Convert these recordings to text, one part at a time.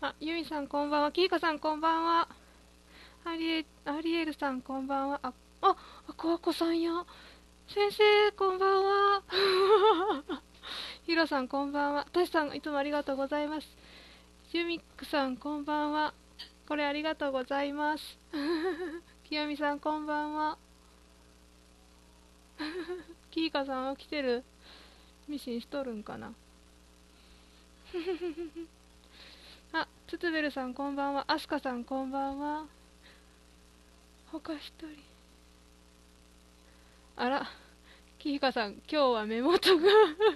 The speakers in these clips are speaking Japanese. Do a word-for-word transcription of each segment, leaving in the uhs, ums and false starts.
あ、ゆみさんこんばんは。きいかさんこんばんは。アリエ、アリエルさんこんばんは。あ、あ、あこわこさんや。先生こんばんは。ひろさんこんばんは。としさんいつもありがとうございます。ゆみくさんこんばんは。これありがとうございます。きよみさんこんばんは。きいかさん起きてる？ミシンしとるんかな。あ、つつべるさんこんばんは。あすかさんこんばんは。ほかひとり。あら、きひかさん、今日は目元が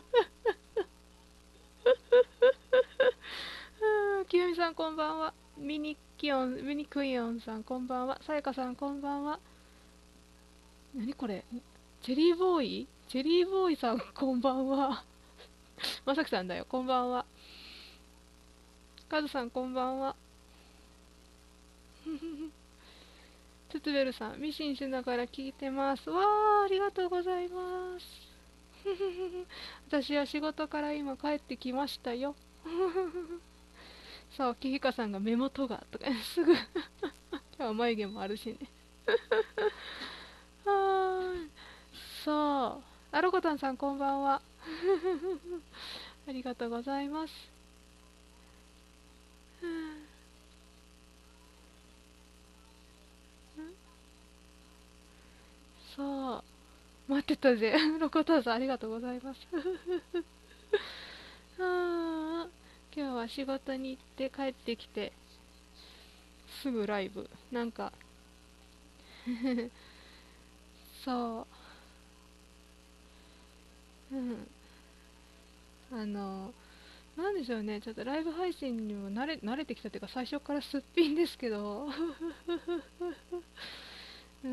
きよみさんこんばんは。ミニキヨン、ミニクイヨンさんこんばんは。さやかさんこんばんは。なにこれ、チェリーボーイチェリーボーイさんこんばんは。まさきさんだよ、こんばんは。カズさんこんばんは。ツツベルさん、ミシンしながら聞いてます。わー、ありがとうございます。私は仕事から今帰ってきましたよ。そう、キヒカさんが目元がとかすぐ今日は眉毛もあるしね。はーい。そう。アロコタンさんこんばんは。ありがとうございます。そう。待ってたぜ。ロコタンさんありがとうございます。あ今日は仕事に行って帰ってきてすぐライブ。なんかそう。うん。あの、なんでしょうね。ちょっとライブ配信にも慣れ、慣れてきたっていうか最初からすっぴんですけどうん、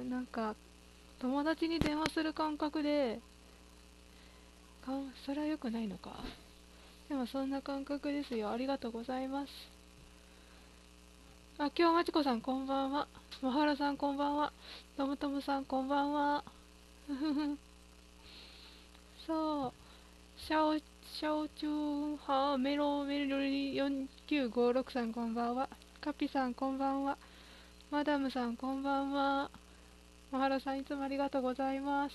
なんか友達に電話する感覚で、かんそれは良くないのか。でもそんな感覚ですよ。ありがとうございます。あ、今日まちこさんこんばんは。まはらさんこんばんは。ともともさんこんばんは。そう。シャオ、シャオチューハーメロメロリよんきゅうごろくさんこんばんは。カピさんこんばんは。マダムさんこんばんは。まはらさんいつもありがとうございます。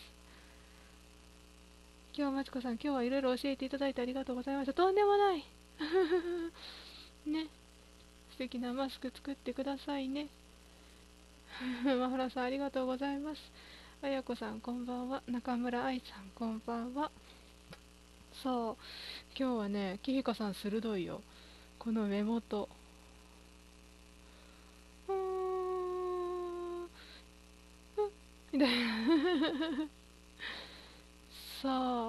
今日まちこさん今日はいろいろ教えていただいてありがとうございました。とんでもない。ね、素敵なマスク作ってくださいね。マフラさんありがとうございます。あやこさんこんばんは。中村愛さんこんばんは。そう、今日はね、きひかさん鋭いよ。この目元。うーん、みたいな。そう、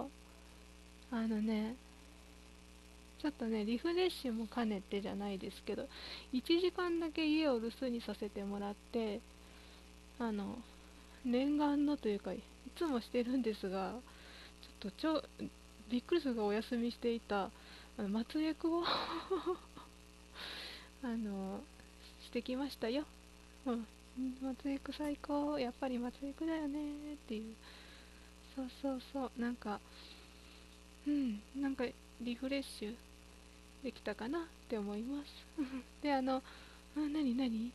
あのね、ちょっとね、リフレッシュも兼ねてじゃないですけど、いちじかんだけ家を留守にさせてもらって、あの、念願のというか、いつもしてるんですが、ちょっとちょびっくりするがお休みしていたあの松江区をあのしてきましたよ。うん、松江区最高、やっぱり松江区だよねっていう。そうそうそう、なんか、うん、なんかリフレッシュできたかなって思います。で、あの、あ、なになに、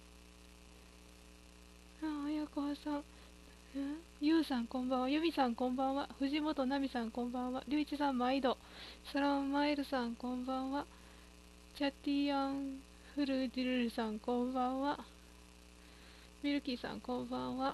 あ、綾川さん、ゆうさんこんばんは、ゆみさんこんばんは、藤本奈美さんこんばんは、りゅういちさん毎度、サランマイルさんこんばんは、チャティアンフルディルルさんこんばんは、ミルキーさんこんばんは。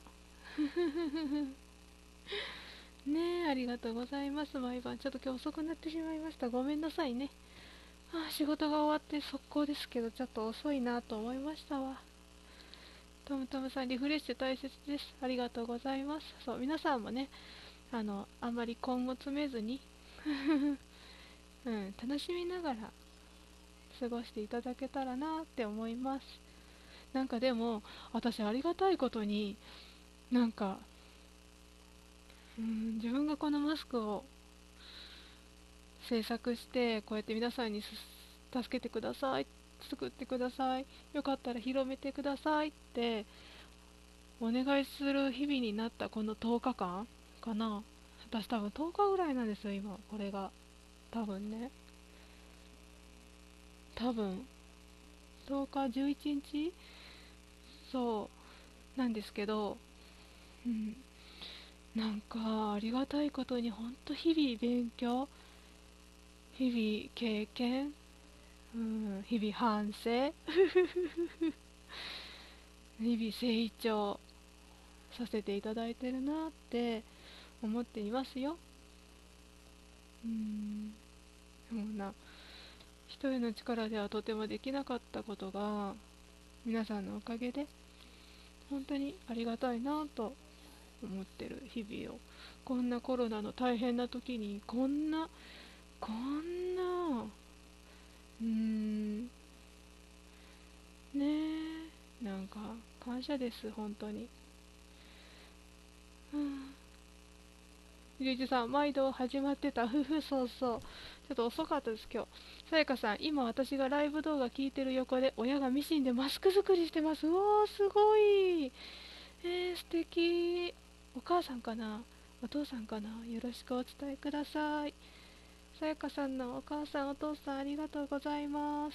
ねえ、ありがとうございます。毎晩ちょっと今日遅くなってしまいました。ごめんなさいね。あ、仕事が終わって速攻ですけど、ちょっと遅いなと思いましたわ。トムトムさん、リフレッシュ大切です。ありがとうございます。そう、皆さんもね、あの、あんまり根を詰めずにうん、楽しみながら過ごしていただけたらなって思います。なんかでも、私ありがたいことに、なんか、うん、自分がこのマスクを制作して、こうやって皆さんにす助けてください、作ってください、よかったら広めてくださいってお願いする日々になったこのとおかかんかな。私多分とおかぐらいなんですよ、今、これが。多分ね。多分。 とおか、じゅういちにちそうなんですけど、うん、なんかありがたいことにほんと日々勉強、日々経験、うん、日々反省日々成長させていただいてるなって思っていますよ。うん、でもな、一人の力ではとてもできなかったことが皆さんのおかげで本当にありがたいなと思ってる日々を、こんなコロナの大変な時にこんなこんなうーんねえ、なんか感謝です本当に。うん、ゆうじさん毎度始まってた、ふふ、そうそう、ちょっと遅かったです今日。さやかさん、今私がライブ動画聞いてる横で親がミシンでマスク作りしてます。おーすごい。えー、素敵。お母さんかな、お父さんかな、よろしくお伝えください。さやかさんのお母さんお父さんありがとうございます。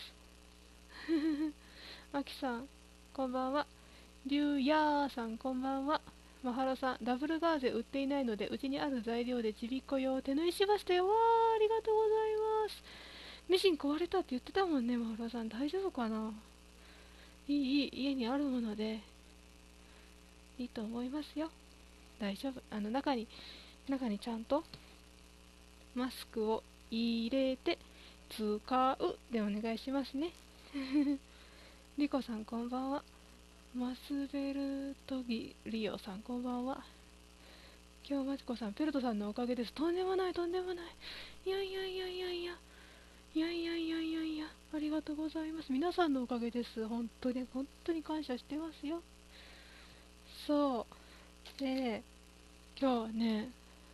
あきさんこんばんは。りゅうやーさんこんばんは。まはろさん、ダブルガーゼ売っていないのでうちにある材料でちびっこ用手縫いしましたよ。わーありがとうございます。ミシン壊れたって言ってたもんね。まはろさん大丈夫かな。いいいい、家にあるものでいいと思いますよ。大丈夫。あの中に中にちゃんとマスクを入れて使うでお願いしますね。リコさんこんばんは。マスベルトギリオさんこんばんは。今日マチコさんペルトさんのおかげです。とんでもないとんでもない。いやいやいやいやいやいやいやいやいやいや、ありがとうございます。皆さんのおかげです。本当に本当に感謝してますよ。そうで、今日はね、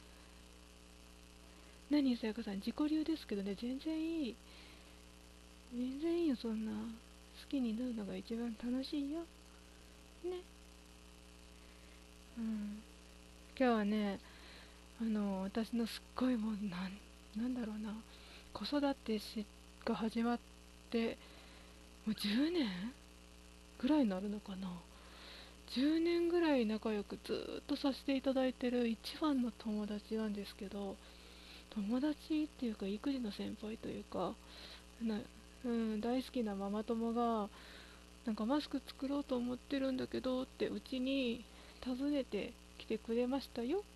何さやかさん自己流ですけどね、全然いい、全然いいよ。そんな好きになるのが一番楽しいよね。うん、今日はね、あの私のすっごいもうなんなんだろうな、子育てしが始まってもうじゅうねんぐらいになるのかな。じゅうねんぐらい仲良くずーっとさせていただいてる一番の友達なんですけど、友達っていうか育児の先輩というかな、うん、大好きなママ友がなんかマスク作ろうと思ってるんだけどってうちに訪ねてきてくれましたよ。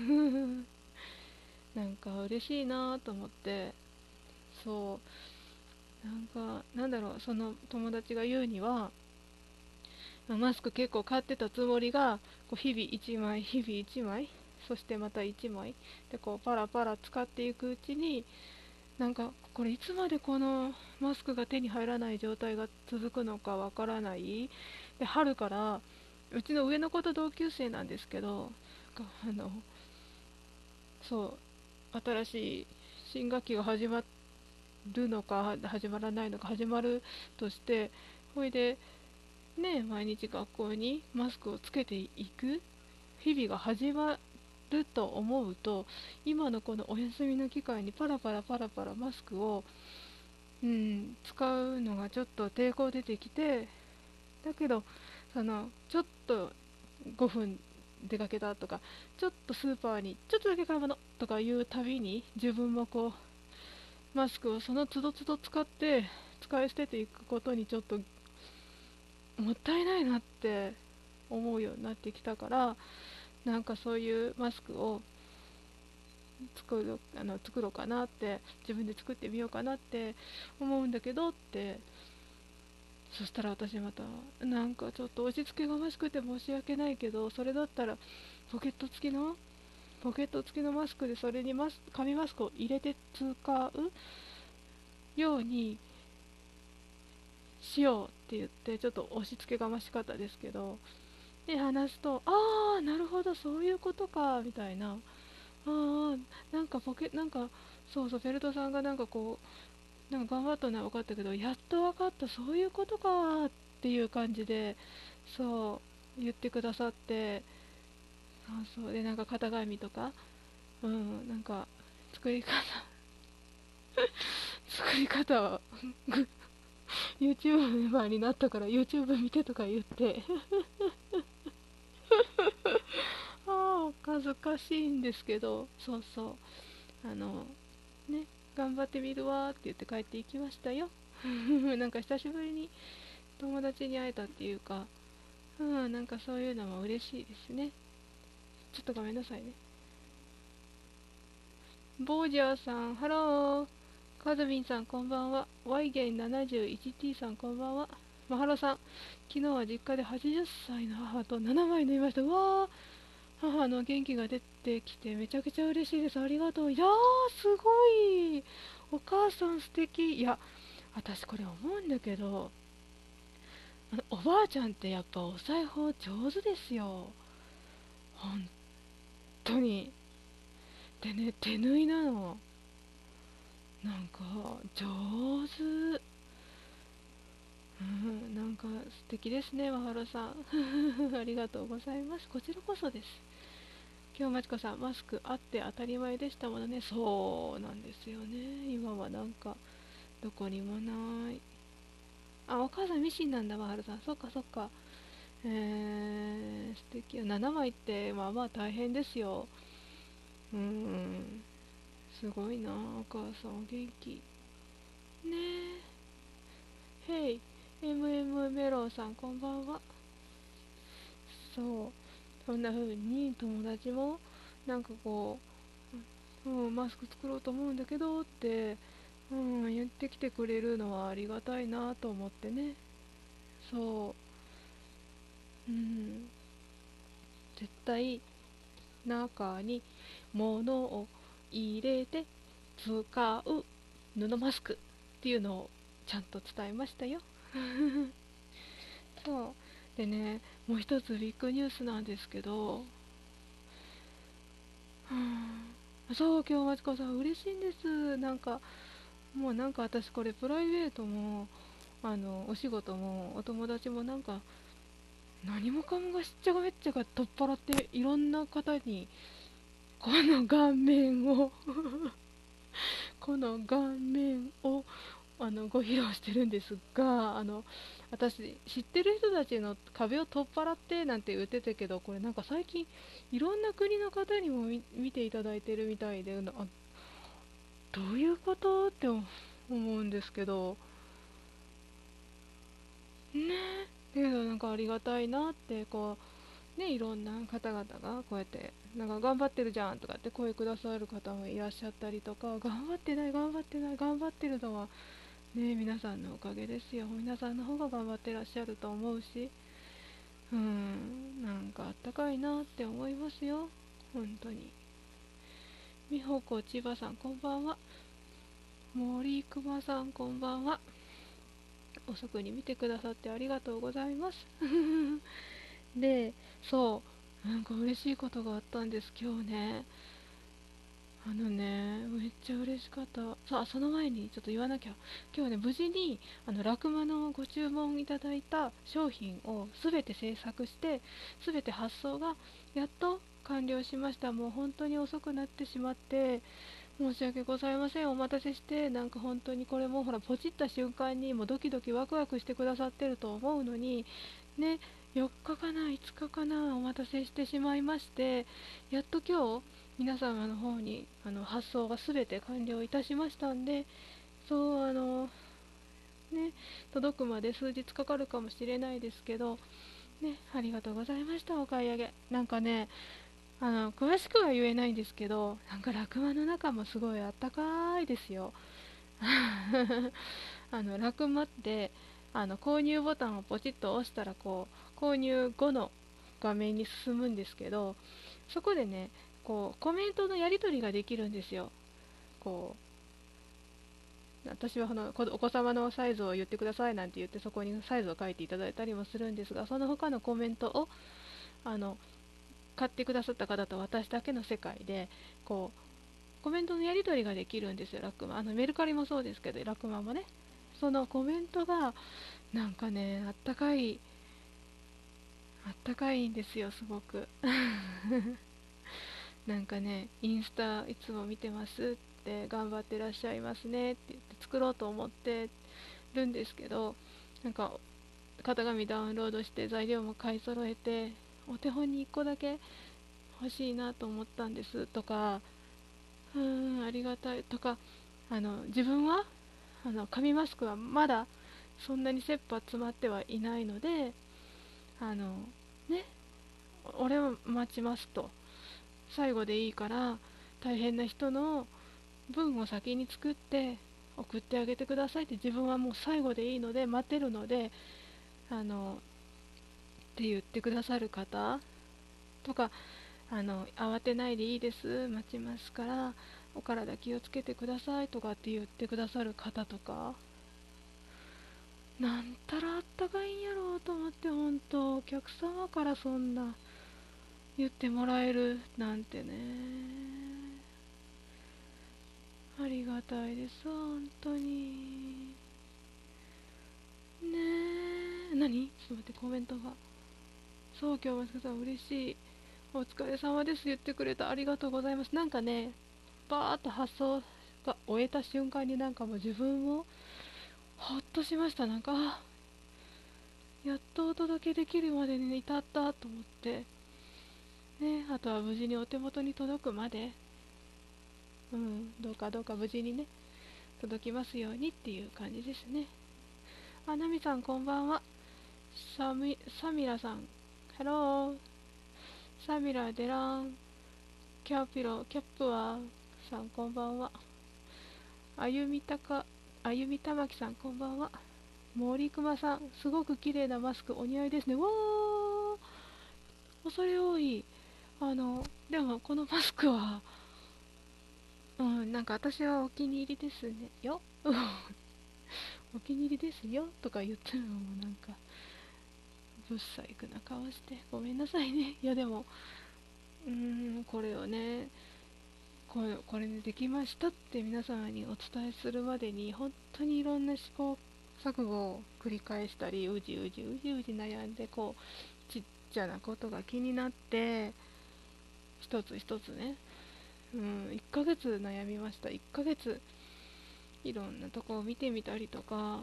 なんか嬉しいなと思って。そうなんかなんだろう、その友達が言うには、マスク結構買ってたつもりがこう日々いちまい日々いちまい、そしてまたいちまいでこうパラパラ使っていくうちに、なんかこれいつまでこのマスクが手に入らない状態が続くのかわからない。で春からうちの上の子と同級生なんですけど、あのそう新しい新学期が始まるのか始まらないのか、始まるとして、ほいでね、毎日学校にマスクをつけていく日々が始まると思うと、今のこのお休みの機会にパラパラパラパラマスクを、うん、使うのがちょっと抵抗出てきて、だけどそのちょっとごふん出かけたとか、ちょっとスーパーにちょっとだけ買い物とかいうたびに自分もこうマスクをその都度都度使って使い捨てていくことにちょっともったいないなって思うようになってきたから、なんかそういうマスクを作ろあの作ろうかなって、自分で作ってみようかなって思うんだけどって。そしたら私またなんかちょっと押し付けがましくて申し訳ないけど、それだったらポケット付きのポケット付きのマスクでそれにマス紙マスクを入れて使うようにしようって言って、ちょっと押し付けがましかったですけど、で話すと、ああなるほどそういうことかみたいな。ああなんかポケなんかそうそう、フェルトさんがなんかこうなんか頑張ったのは分かったけど、やっと分かった、そういうことかっていう感じで、そう言ってくださって。そうそうで、なんか型紙とか、うんなんか作り方作り方を YouTube メンバーになったから YouTube 見てとか言ってああ恥ずかしいんですけど、そうそう、あのね、頑張ってみるわって言って帰っていきましたよなんか久しぶりに友達に会えたっていうか、うん、なんかそういうのも嬉しいですね。ちょっとごめんなさいね。ボージャーさん、ハロー。カズミンさん、こんばんは。ワイゲン ななじゅういちティー さん、こんばんは。マハロさん、昨日は実家ではちじゅっさいの母とななまい縫いました。うわー、母の元気が出てきてめちゃくちゃ嬉しいです。ありがとう。いやー、すごい。お母さん素敵。いや、私これ思うんだけど、あのおばあちゃんってやっぱお裁縫上手ですよ。本当に。でね、手縫いなの。なんか上手。うん、なんか素敵ですね、和原さんありがとうございます。こちらこそです。今日まちこさん、マスクあって当たり前でしたものね。そうなんですよね。今はなんかどこにもない。あ、お母さんミシンなんだ、和原さん。そっかそっか。えー、素敵よ。ななまいってまあまあ大変ですよ。うん、すごいな、お母さんお元気ねえ。へい、 エムエム メロンさん、こんばんは。そう、そんな風に友達もなんかこう、うん、マスク作ろうと思うんだけどって、うん、言ってきてくれるのはありがたいなと思ってね。そう、うん、絶対中に物を入れて使う布マスクっていうのをちゃんと伝えましたよそうでね、もう一つビッグニュースなんですけど、うん、そう、今日まちこさん嬉しいんです。なんかもうなんか私これプライベートもあのお仕事もお友達もなんか何もかもがしっちゃがめっちゃが取っ払っていろんな方にこの顔面をこの顔面をあのご披露してるんですが、あの私知ってる人たちの壁を取っ払ってなんて言ってたけど、これなんか最近いろんな国の方にも見ていただいてるみたいで、あ、どういうことって思うんですけどね。だけどなんかありがたいなって、こうね、いろんな方々がこうやってなんか頑張ってるじゃんとかって声くださる方もいらっしゃったりとか、頑張ってない頑張ってない頑張ってるのはね、皆さんのおかげですよ。皆さんの方が頑張ってらっしゃると思うし、うーん、なんかあったかいなって思いますよ、本当に。みほこ千葉さん、こんばんは。森熊さん、こんばんは。遅くに見てくださってありがとうございますで、そう、なんか嬉しいことがあったんです、今日ね。あのね、めっちゃ嬉しかった。さあ、その前にちょっと言わなきゃ。今日ね、無事にあのラクマのご注文いただいた商品をすべて制作して、すべて発送がやっと完了しました。もう本当に遅くなってしまって、申し訳ございません。お待たせして、なんか本当にこれもほら、ポチった瞬間にもうドキドキワクワクしてくださってると思うのに、ね、よっかかな、いつかかな、お待たせしてしまいまして、やっと今日、皆様の方にあの発送が全て完了いたしましたんで、そう、あのね、届くまで数日かかるかもしれないですけど、ね、ありがとうございました。お買い上げなんかね、あの詳しくは言えないんですけど、なんかラクマの中もすごいあったかいですよあのラクマってあの購入ボタンをポチッと押したらこう購入後の画面に進むんですけど、そこでね、こうコメントのやり取りができるんですよ。こう私はあのお子様のサイズを言ってくださいなんて言って、そこにサイズを書いていただいたりもするんですが、その他のコメントをあの買ってくださった方と私だけの世界でこうコメントのやり取りができるんですよ、ラクマ。あのメルカリもそうですけど、ラクマもね、そのコメントがなんかね、あったかいあったかいんですよ、すごくなんかね、インスタいつも見てますって、頑張ってらっしゃいますねって言って、作ろうと思ってるんですけど、なんか型紙ダウンロードして材料も買い揃えてお手本にいっこだけ欲しいなと思ったんですとか、うーんありがたいとか、あの自分はあの紙マスクはまだそんなに切羽詰まってはいないので、あのね、俺は待ちますと、最後でいいから大変な人の文を先に作って送ってあげてくださいって、自分はもう最後でいいので待てるので、あのって言ってくださる方とか、あの慌てないでいいです待ちますからお体気をつけてくださいとかって言ってくださる方とか、なんたらあったかいんやろうと思って、本当お客様からそんな言ってもらえるなんてね、ありがたいです本当にね。え何、ちょっと待って、コメントが、そう今日マスクさん嬉しい、お疲れ様です言ってくれた、ありがとうございます。なんかね、バーッと発想が終えた瞬間になんかもう自分もほっとしました。なんかあやっとお届けできるまでに至ったと思ってね、あとは無事にお手元に届くまで、うん、どうかどうか無事にね届きますようにっていう感じですね。あ、ナミさんこんばんは。サミサミラさん、ハロー。サミラデラン、キャピロキャップワさんこんばんは。あゆみたかあゆみたまきさんこんばんは。森熊さん、すごく綺麗なマスクお似合いですね。わー、恐れ多い。あのでもこのマスクは、うん、なんか私はお気に入りですねよお気に入りですよとか言ってるのもなんかぶっ細工な顔してごめんなさいね。いやでも、うーんこれをね、これこれでできましたって皆様にお伝えするまでに本当にいろんな試行錯誤を繰り返したり、うじうじうじうじ悩んで、こうちっちゃなことが気になって一つ一つね、うん、いっかげつ悩みました。いっかげついろんなとこを見てみたりとか、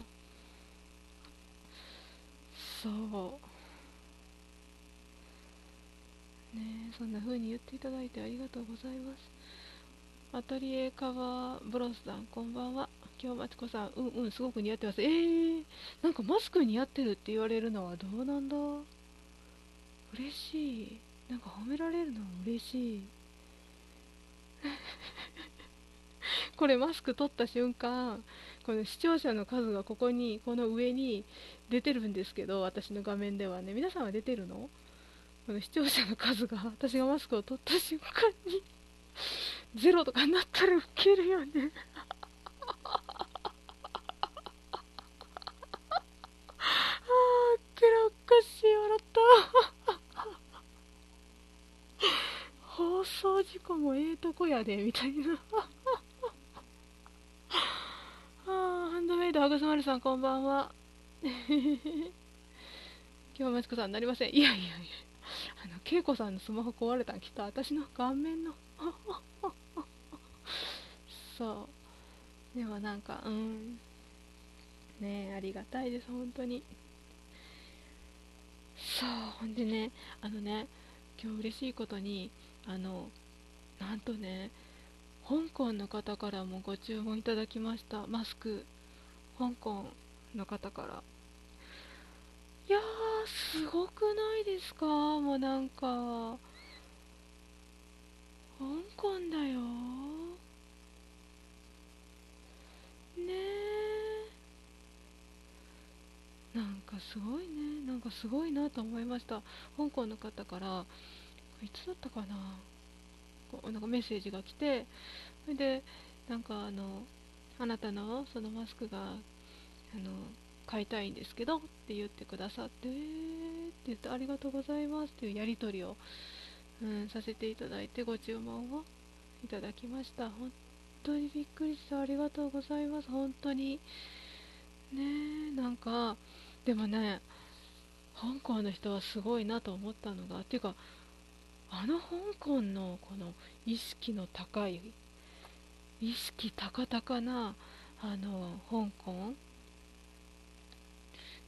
そうね、そんな風に言っていただいてありがとうございます。アトリエカバーブロスさんこんばんは。今日マチコさん、うんうんすごく似合ってます。えー、なんかマスク似合ってるって言われるのはどうなんだ、嬉しい。なんか褒められるのは嬉しい。これマスク取った瞬間、この視聴者の数がここに、この上に出てるんですけど、私の画面ではね、皆さんは出てるの？この視聴者の数が私がマスクを取った瞬間にゼロとかになったらウケるよね。あー、けらおかしい、笑った。放送事故もええとこやでみたいな。あー、ハンドメイドハグスマルさんこんばんは。今日マチコさんになりません。いやいやいや、あの恵子さんのスマホ壊れたんきっと私の顔面のそうでもなんか、うんねえ、ありがたいです本当に。そうほんでね、あのね、今日嬉しいことに、あのなんとね、香港の方からもご注文いただきました。マスク、香港の方から。いやーすごくないですか？もうなんか香港だよね。えなんかすごいね、なんかすごいなと思いました。香港の方からいつだったかな、こうなんかメッセージが来て、それでなんかあのあなたのそのマスクがあの買いたいんですけどって言ってくださって、えーって言って、ありがとうございますっていうやり取りを、うん、させていただいてご注文をいただきました。本当にびっくりした。ありがとうございます本当にね。えなんかでもね、香港の人はすごいなと思ったのが、っていうか、あの香港のこの意識の高い、意識高々なあの香港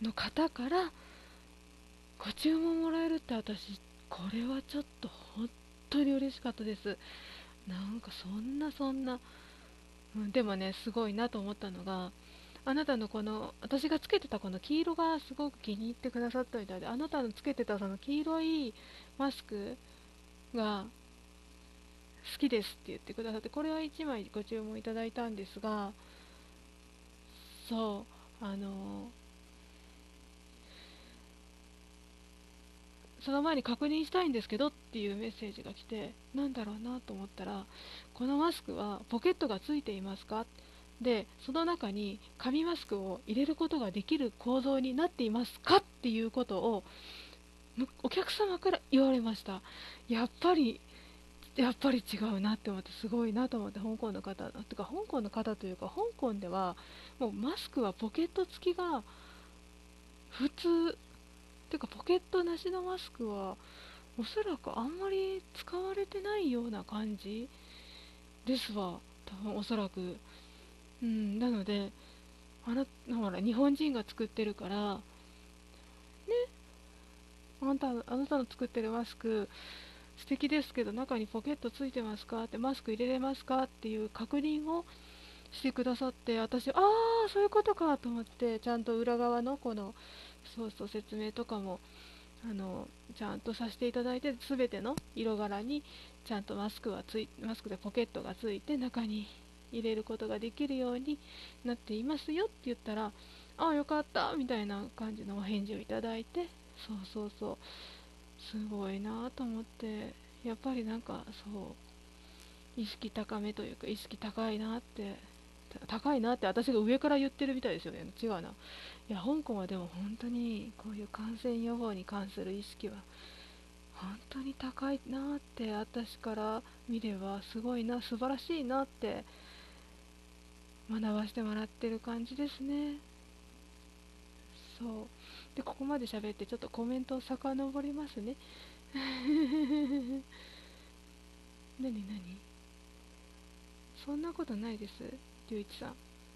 の方からご注文もらえるって、私これはちょっと本当に嬉しかったです。なんかそんなそんな、うん、でもね、すごいなと思ったのが、あなたのこの私がつけてたこの黄色がすごく気に入ってくださったみたいで、あなたのつけてたその黄色いマスクが好きですって言ってくださって、これはいちまいご注文いただいたんですが、そうあのその前に確認したいんですけどっていうメッセージが来て、なんだろうなと思ったら、このマスクはポケットがついていますか、でその中に紙マスクを入れることができる構造になっていますかっていうことをお客様から言われました。やっぱりやっぱり違うなって思って、すごいなと思って。香港の方とか、香港の方というか、香港ではもうマスクはポケット付きが普通てか、ポケットなしのマスクはおそらくあんまり使われてないような感じですわ、多分おそらく。うんなので、あなほら日本人が作ってるからね、あなたあなたの作ってるマスク素敵ですけど、中にポケットついてますかって、マスク入れれますかっていう確認をしてくださって、私、ああそういうことかと思って、ちゃんと裏側のこのそうそう説明とかもあのちゃんとさせていただいて、全ての色柄にちゃんとマスクはついマスクでポケットがついて中に入れることができるようになっていますよって言ったら、ああよかったみたいな感じのお返事をいただいて、そうそうそう、すごいなと思って。やっぱりなんかそう意識高めというか、意識高いなって、高いなって私が上から言ってるみたいですよね。違うな。いや香港はでも本当にこういう感染予防に関する意識は本当に高いなって、私から見ればすごいな、素晴らしいなって学ばせてもらってる感じですね。そうで、ここまで喋ってちょっとコメントを遡りますね。何何、そんなことないです、りゅういちさん。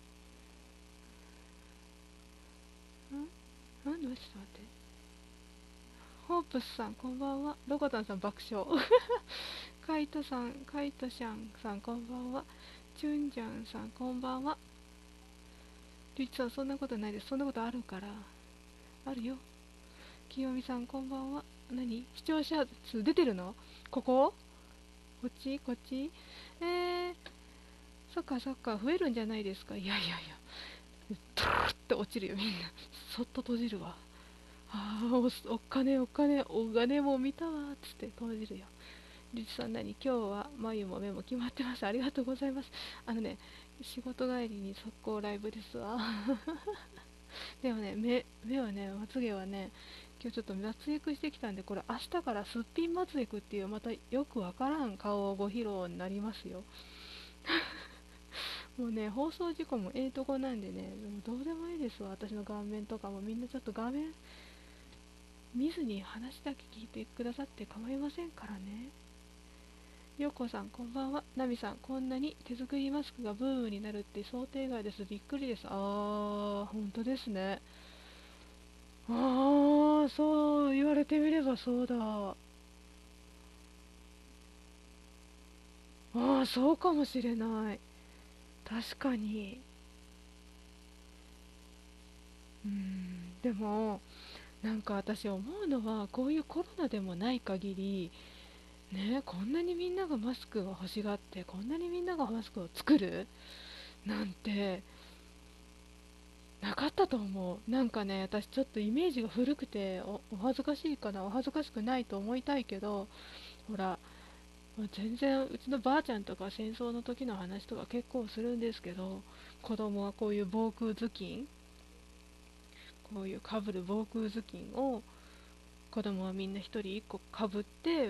んなんで、ちょっと待って。ホープスさんこんばんは。ロコタンさん爆笑。カイトさん、カイトシャンさんこんばんは。チュンジャンさんこんばんは。りゅういちさんそんなことないです、そんなことあるから。あるよ。きよみさんこんばんは。何視聴者数出てるの、ここ、こっちこっち、えー、そっかそっか、増えるんじゃないですか。いやいやいや、トゥルルって落ちるよみんな。そっと閉じるわ。ああ、お、お金お金お金も見たわっつって閉じるよ。リチさん何、今日は眉も目も決まってます、ありがとうございます。あのね、仕事帰りに速攻ライブですわ。でもね、目目はね、まつげはね、今日ちょっと脱液してきたんで、これ明日からすっぴんまつ液っていう、またよくわからん顔をご披露になりますよ。もうね、放送事故もええとこなんでね、でもどうでもいいですわ。私の顔面とかもみんなちょっと画面見ずに話だけ聞いてくださって構いませんからね。ようこさんこんばんは。ナミさん、こんなに手作りマスクがブームになるって想定外です、びっくりです。あー本当ですね。あーそう言われてみればそうだ。ああそうかもしれない、確かに。うーんでもなんか私思うのは、こういうコロナでもない限りね、こんなにみんながマスクを欲しがって、こんなにみんながマスクを作るなんてなかったと思う。なんかね、私ちょっとイメージが古くて、お、お恥ずかしいかな、お恥ずかしくないと思いたいけど、ほら、全然うちのばあちゃんとか戦争の時の話とか結構するんですけど、子供はこういう防空頭巾、こういうかぶる防空頭巾を子供はみんな一人一個かぶって、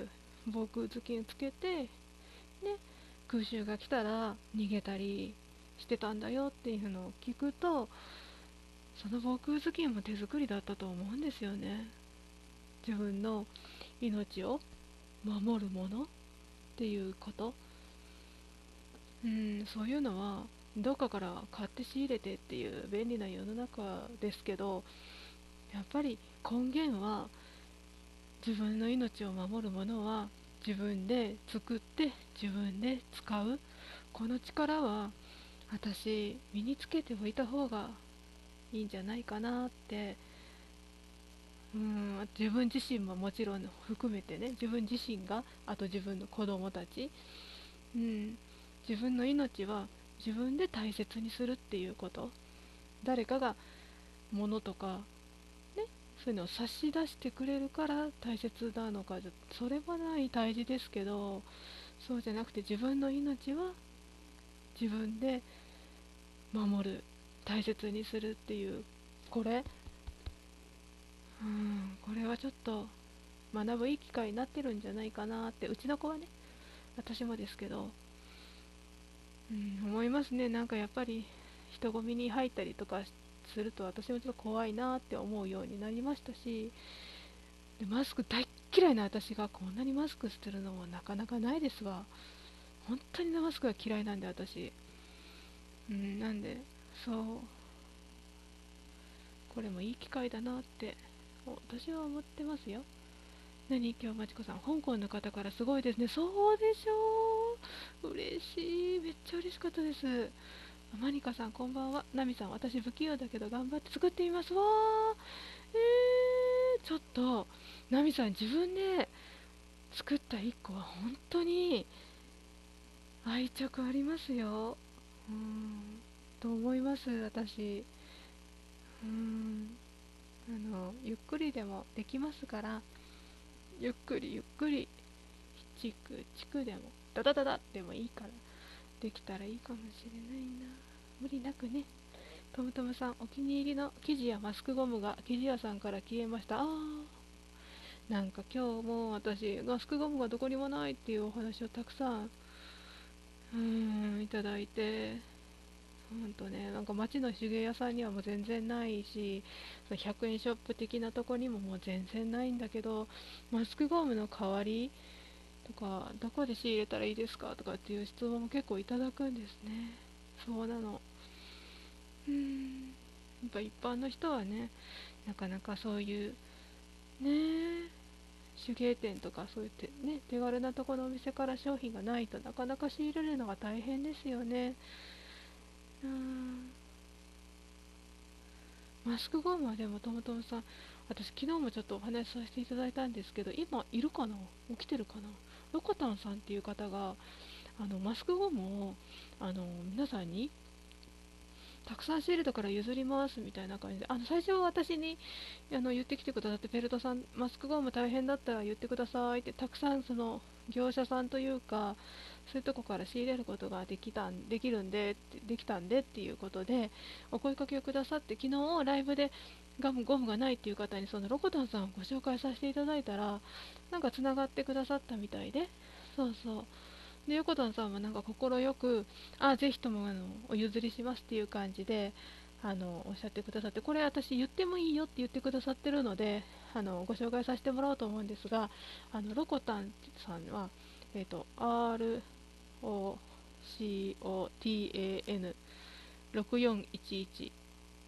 防空頭巾つけて、ね、空襲が来たら逃げたりしてたんだよっていうのを聞くと、その防空頭巾も手作りだったと思うんですよね。自分の命を守るものっていうこと、うん、そういうのはどっかから買って仕入れてっていう便利な世の中ですけど、 やっぱり根源は、自分の命を守るものは自分で作って自分で使う、この力は私身につけておいた方がいいんじゃないかなって、うん、自分自身ももちろん含めてね、自分自身が、あと自分の子供たち、うん、自分の命は自分で大切にするっていうこと、誰かが物とかね、そういうのを差し出してくれるから大切なのか、それはない大事ですけど、そうじゃなくて自分の命は自分で守る、大切にするっていう、これ、うん、これはちょっと学ぶいい機会になってるんじゃないかなって、うちの子はね、私もですけど、うん、思いますね。なんかやっぱり人混みに入ったりとかすると私もちょっと怖いなって思うようになりましたし、でマスク大っ嫌いな私がこんなにマスクしてるのもなかなかないですわ。本当にマスクが嫌いなんで私、うん、なんでそうこれもいい機会だなって私は思ってますよ。何今日まちこさん、香港の方からすごいですね。そうでしょう、嬉しい、めっちゃ嬉しかったです。マニカさんこんばんは。ナミさん、私不器用だけど頑張って作ってみますわ。えー、ちょっとナミさん、自分で作ったいっこは本当に愛着ありますよ。うーんと思います私。うーんあのゆっくりでもできますから、ゆっくりゆっくり、チクチクでもダダダダでもいいからできたらいいかもしれないな。無理なくね。トムトムさん、お気に入りの生地やマスクゴムが生地屋さんから消えました。あー、なんか今日も私マスクゴムがどこにもないっていうお話をたくさんうーんいただいて、ほんとね、なんか街の手芸屋さんにはもう全然ないし、そのひゃくえんショップ的なとこにももう全然ないんだけど、マスクゴムの代わりとかどこで仕入れたらいいですかとかっていう質問も結構いただくんですね。そうなの。うーんやっぱ一般の人はね、なかなかそういうね手芸店とかそういってね、手軽なところのお店から商品がないとなかなか仕入れるのが大変ですよね。うーんマスクゴムはでもトムトムさん、私昨日もちょっとお話しさせていただいたんですけど、今いるかな、起きてるかな。ロコタンさんっていう方があのマスクゴムをあの皆さんにたくさん仕入れたから譲りますみたいな感じで、あの最初は私にあの言ってきてくださって、ペルトさんマスクゴム大変だったら言ってくださいって、たくさんその業者さんというかそういうとこから仕入れることができたんできるんでできたんでっていうことでお声かけをくださって、昨日ライブでガムゴムがないっていう方にそのロコタンさんをご紹介させていただいたら、なんかつながってくださったみたいで、そうそうで、横田さんはなんか快く、あ、ぜひともあのお譲りしますっていう感じであのおっしゃってくださって、これ私言ってもいいよって言ってくださってるので、あのご紹介させてもらおうと思うんですが、あのロコタンさんは、えーと、アールオーシーオーティーエーエヌろくよんいちいち、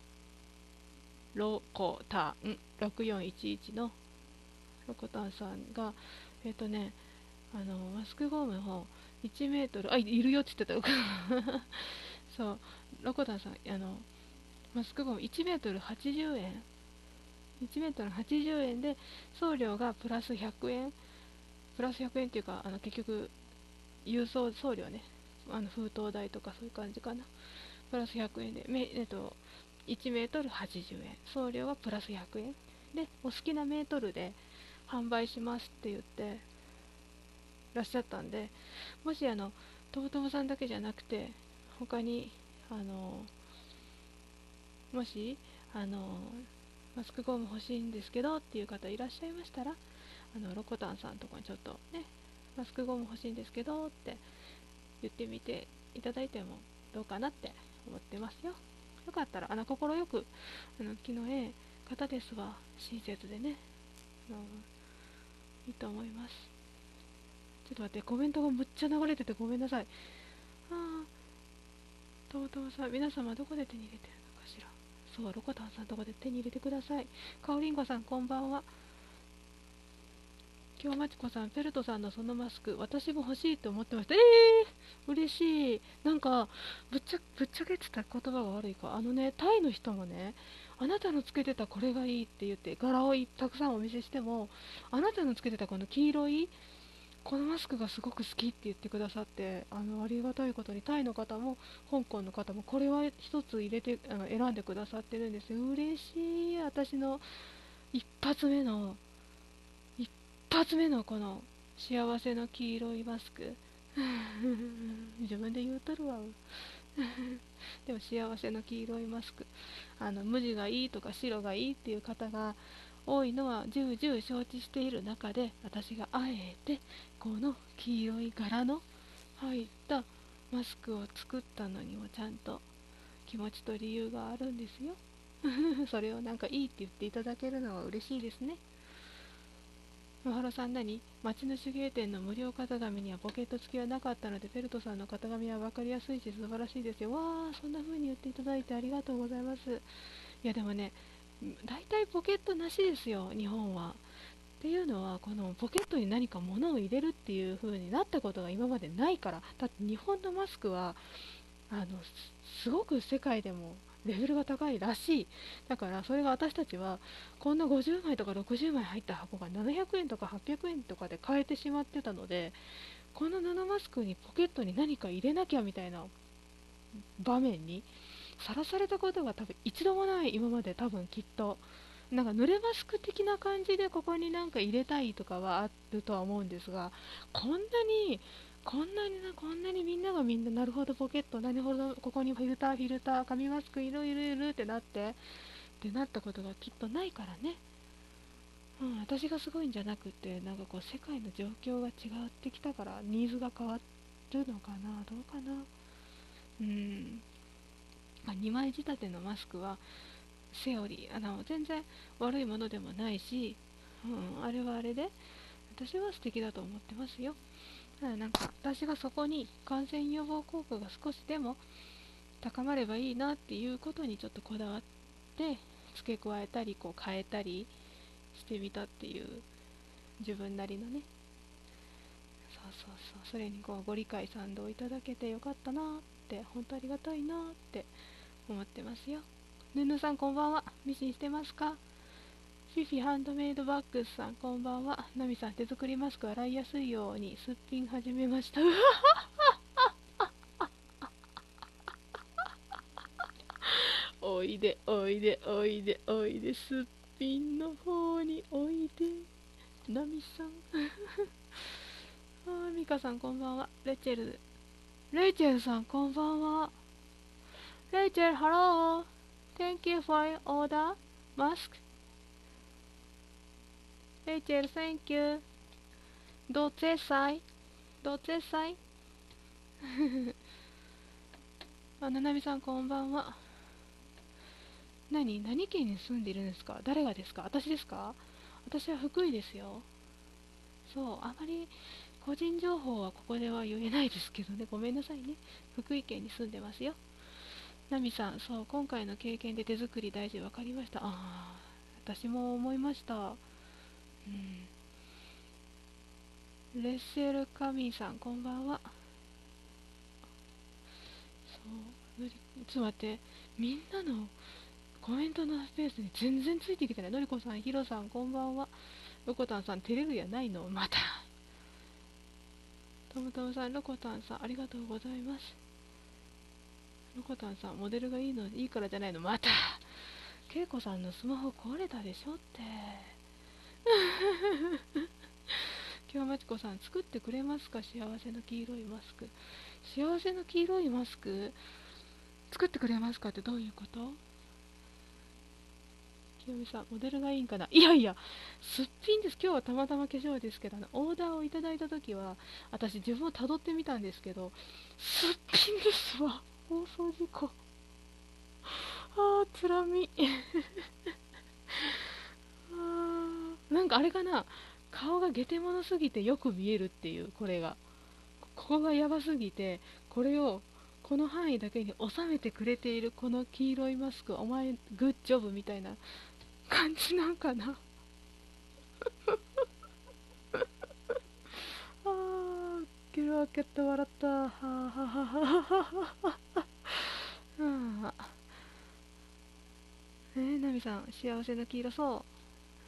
ロコタンろくよんいちいちのロコタンさんが、えっ、ー、とね、あのマスクゴムをいちメートル、あ、いるよって言ってたそう、ロコタンさん、あのマスクゴムいちメートルはちじゅうえん、いちメートルはちじゅうえんで送料がプラスひゃくえん、プラスひゃくえんっていうか、あの結局郵送送料ね、あの封筒代とかそういう感じかな、プラスひゃくえんで、めえっと、いちメートルはちじゅうえん、送料はプラスひゃくえんで、お好きなメートルで販売しますって言ってらっしゃったんで、もしあのともともさんだけじゃなくて他にあのもしあのマスクゴム欲しいんですけどっていう方いらっしゃいましたら、あのロコタンさんとかにちょっとね、マスクゴム欲しいんですけどって言ってみていただいてもどうかなって思ってますよ。よかったらあの快くあの昨日ええ方ですわ、親切でね、あのいいと思います。ちょっと待って、コメントがむっちゃ流れててごめんなさい。ああ、とうとうさん、皆様どこで手に入れてるのかしら。 そう、ロコタンさんのとこで手に入れてください。かおりんごさんこんばんは。京まちこさん、ペルトさんのそのマスク私も欲しいと思ってました。えー、嬉しい。なんかぶっちゃぶっちゃけてた言葉が悪いか、あのね、タイの人もね、あなたのつけてたこれがいいって言って柄をたくさんお見せしても、あなたのつけてたこの黄色いこのマスクがすごく好きって言ってくださって、あのありがたいことにタイの方も香港の方もこれは一つ入れてあの選んでくださってるんですよ。嬉しい。私の一発目の一発目のこの幸せの黄色いマスク自分で言うとるわでも幸せの黄色いマスク、あの無地がいいとか白がいいっていう方が多いのは重々承知している中で、私があえてこの黄色い柄の入ったマスクを作ったのにもちゃんと気持ちと理由があるんですよそれをなんかいいって言っていただけるのは嬉しいですね。野原さん、何、町の手芸店の無料型紙にはポケット付きはなかったので、ペルトさんの型紙は分かりやすいし素晴らしいですよ。わー、そんな風に言っていただいてありがとうございます。いやでもね、大体ポケットなしですよ、日本は。っていうのは、このポケットに何か物を入れるっていう風になったことが今までないから。だって日本のマスクはあの す, すごく世界でもレベルが高いらしい。だからそれが私たちはこんなごじゅうまいとかろくじゅうまい入った箱がななひゃくえんとかはっぴゃくえんとかで買えてしまってたので、この布マスクにポケットに何か入れなきゃみたいな場面にさらされたことが多分一度もない、今まで。多分きっとなんか濡れマスク的な感じでここになんか入れたいとかはあるとは思うんですが、こんなにこんなになこんなにみんながみんななるほどポケット、なるほどここにフィルターフィルター紙マスクいるいるいるってなってってなったことがきっとないからね。うん、私がすごいんじゃなくて、なんかこう世界の状況が違ってきたからニーズが変わるのかな、どうかな。うん、まあ、にまい仕立てのマスクはセオリー、あの全然悪いものでもないし、うん、あれはあれで私は素敵だと思ってますよ。ただなんか私がそこに感染予防効果が少しでも高まればいいなっていうことにちょっとこだわって付け加えたりこう変えたりしてみたっていう自分なりのね。そうそうそう、それにこうご理解賛同いただけてよかったなって、本当ありがたいなって思ってますよ。ぬぬさんこんばんは。ミシンしてますか？フィフィハンドメイドバッグスさんこんばんは。ナミさん、手作りマスク洗いやすいようにすっぴん始めましたおいでおいでおいでおいで、すっぴんの方においでナミさんあー、ミカさんこんばんは。レチェルレイチェルさんこんばんは。レイチェル、ハロー。 Thank you for your order mask。 レイチェル Thank you。 どうぜさいどうぜさいあ、ななみさんこんばんは。何何県に住んでいるんですか？誰がですか？私ですか？私は福井ですよ。そう、あまり個人情報はここでは言えないですけどね、ごめんなさいね。福井県に住んでますよ。ナミさん、そう、今回の経験で手作り大事分かりました。ああ、私も思いました。うん。レッセルカミーさん、こんばんは。そう、のり、ちょっと待って、みんなのコメントのスペースに全然ついてきてない。のりこさん、ひろさん、こんばんは。ロコタンさん、照れるやないのまた。トムトムさん、ロコタンさん、ありがとうございます。ロコタンさん、モデルがいいのいいからじゃないのまた。ケイコさんのスマホ壊れたでしょって今日まちこさん、作ってくれますか？幸せの黄色いマスク。幸せの黄色いマスク作ってくれますかってどういうこと？清美さん、モデルがいいんかな。いやいや、すっぴんです。今日はたまたま化粧ですけど、あのオーダーをいただいたときは私自分をたどってみたんですけど、すっぴんですわ。放送事故。あー、つらみあー、なんかあれかな、顔がゲテモノすぎてよく見えるっていう、これがここがやばすぎて、これをこの範囲だけに収めてくれているこの黄色いマスク、お前グッジョブみたいな感じなんかな。あー、ウケるわけって笑った。はははははは。うん。えー、ナミさん、幸せな黄色そう。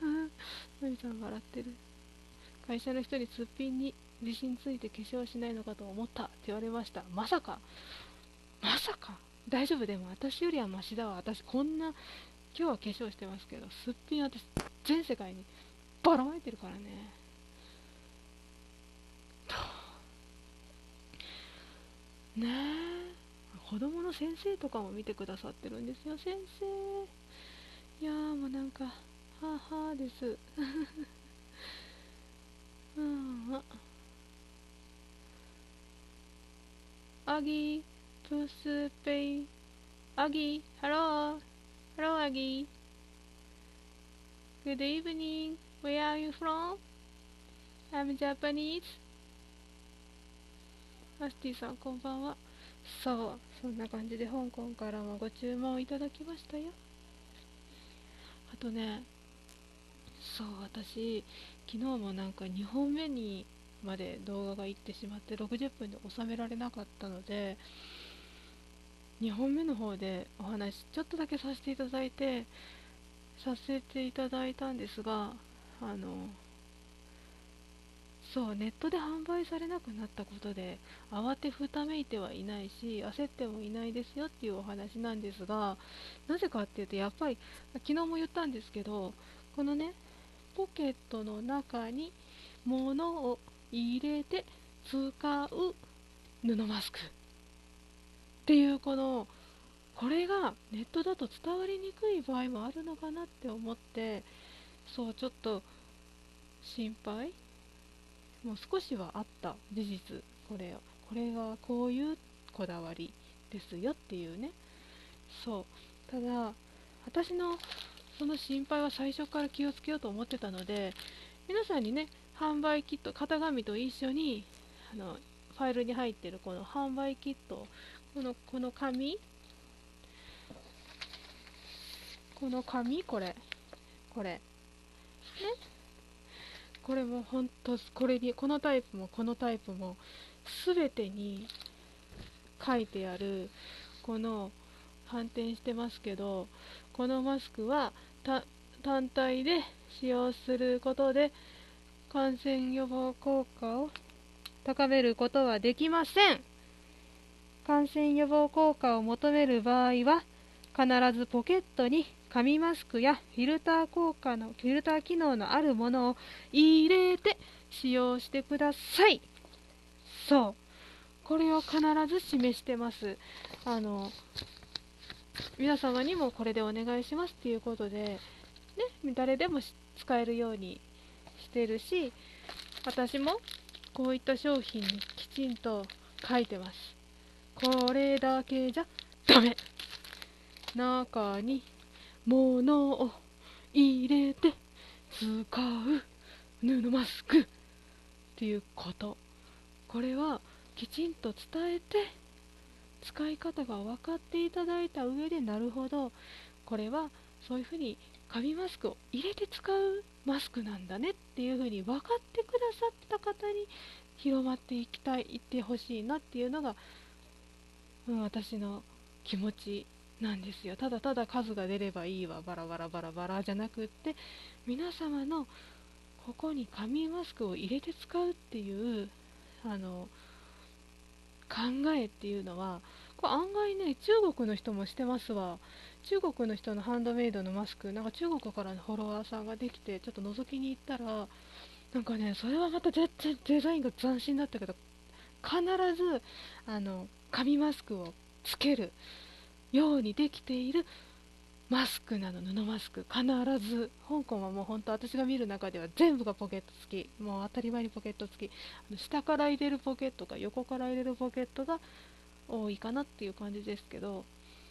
ナミさん笑ってる。会社の人にすっぴんに自信ついて化粧しないのかと思ったって言われました。まさか、まさか。大丈夫、でも私よりはマシだわ。私こんな、今日は化粧してますけど、すっぴん私全世界にばらまいてるからね。ねえ、子供の先生とかも見てくださってるんですよ。先生、いやーもうなんかはあはあです。うん、アギープスペイ、アギー、ハロー、ハローアギー、 Good evening, where are you from? I'm Japanese. マスティさんこんばんは。そう、そんな感じで香港からもご注文いただきましたよ。あとね、そう、私昨日もなんかにほんめにまで動画が行ってしまってろくじゅっぷんで収められなかったので、にほんめの方でお話ちょっとだけさせていただいてさせていただいたんですが、あのそう、ネットで販売されなくなったことで慌てふためいてはいないし焦ってもいないですよっていうお話なんですが、なぜかっていうと、やっぱり昨日も言ったんですけど、このね、ポケットの中に物を入れて使う布マスクっていう、このこれがネットだと伝わりにくい場合もあるのかなって思って、そうちょっと心配もう少しはあった。事実、これこれがこういうこだわりですよっていうね。そう、ただ私のその心配は最初から気をつけようと思ってたので、皆さんにね、販売キット型紙と一緒にあのファイルに入っているこの販売キット、このこの紙、この紙、これこれね、これも本当、これにこのタイプもこのタイプも全てに書いてある、この反転してますけど、このマスクは単体で使用することで感染予防効果を高めることはできません。感染予防効果を求める場合は必ずポケットに紙マスクやフィルター効果のフィルター機能のあるものを入れて使用してください。そう、これを必ず示してます。あの皆様にもこれでお願いしますっていうことで、ね、誰でも使えるようにしてるし、私もこういった商品にきちんと書いてます。これだけじゃダメ、中に物を入れて使う布マスクっていうこと、これはきちんと伝えて使い方が分かっていただいた上で、なるほど、これはそういうふうに紙マスクを入れて使うマスクなんだねっていうふうに分かってくださった方に広まっていきたい、いってほしいなっていうのが、うん、私の気持ちなんですよ。ただただ数が出ればいいわ、バラバラバラバラじゃなくって、皆様のここに紙マスクを入れて使うっていうあの考えっていうのは、これ案外ね、中国の人もしてますわ。中国の人のハンドメイドのマスク、なんか中国からのフォロワーさんができて、ちょっと覗きに行ったら、なんかね、それはまた全然デザインが斬新だったけど、必ずあの紙マスクをつけるようにできているマスクなの、布マスク。必ず。香港はもう本当、私が見る中では全部がポケット付き。もう当たり前にポケット付き。あの下から入れるポケットか横から入れるポケットが多いかなっていう感じですけど、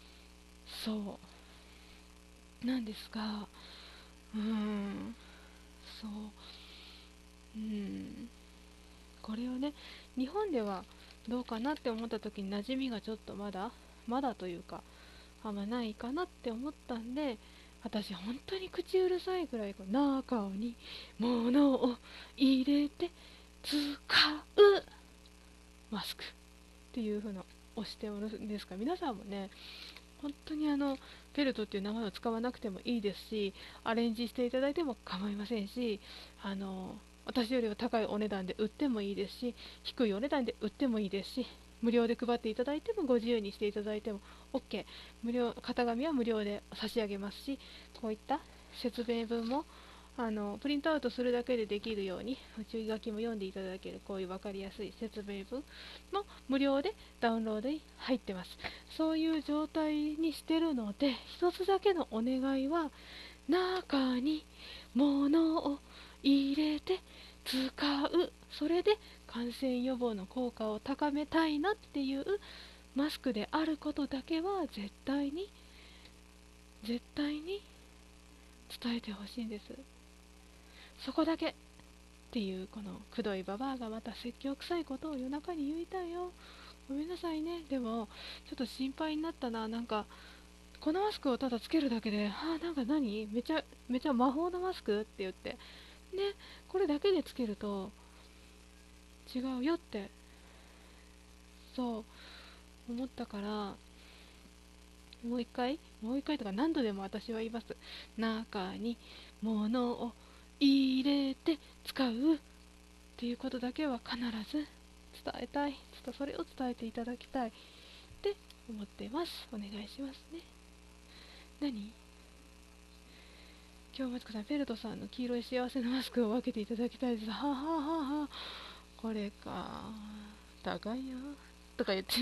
そうなんですが、うーん、そう、うーん、これをね、日本ではどうかなって思った時に馴染みがちょっとまだまだというかあんまないかなって思ったんで、私本当に口うるさいぐらい中に物を入れて使うマスクっていう風な押しておるんですが、皆さんもね本当にあのフェルトっていう名前を使わなくてもいいですし、アレンジしていただいても構いませんし、あの私よりは高いお値段で売ってもいいですし、低いお値段で売ってもいいですし、無料で配っていただいてもご自由にしていただいても OK、 無料型紙は無料で差し上げますし、こういった説明文もあのプリントアウトするだけでできるように注意書きも読んでいただける、こういう分かりやすい説明文も無料でダウンロードに入ってます。そういう状態にしてるので、一つだけのお願いは、中に物を入れて使う、それで感染予防の効果を高めたいなっていうマスクであることだけは絶対に絶対に伝えてほしいんです。そこだけっていう、このくどいババアがまた説教臭いことを夜中に言いたいよ。ごめんなさいね。でもちょっと心配になったな。なんかこのマスクをただつけるだけで、あーなんか何めちゃめちゃ魔法のマスクって言ってね、これだけでつけると違うよってそう思ったから、もう一回もう一回とか何度でも私は言います。中に物を入れて使うっていうことだけは必ず伝えたい。ちょっとそれを伝えていただきたいって思ってます。お願いしますね。何今日マツコさん、フェルトさんの黄色い幸せのマスクを分けていただきたいです。はははは。これか、高いよとか言って